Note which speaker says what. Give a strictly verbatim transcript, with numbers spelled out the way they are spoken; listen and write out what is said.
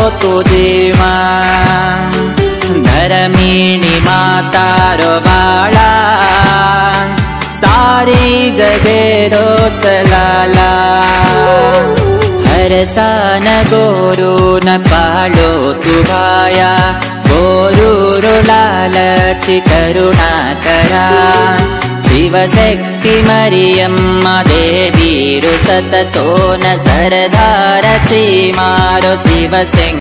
Speaker 1: तुझीमा धर्मीनी मातारो बाळा सारी जगे रो चलाला हरसान गोरू न पालो तु भाया गोरू रो लालची करुणा करा शिवशक्ति मरियम्मा देवी रो सततो न सरदार ची मारो शिवशक्ति।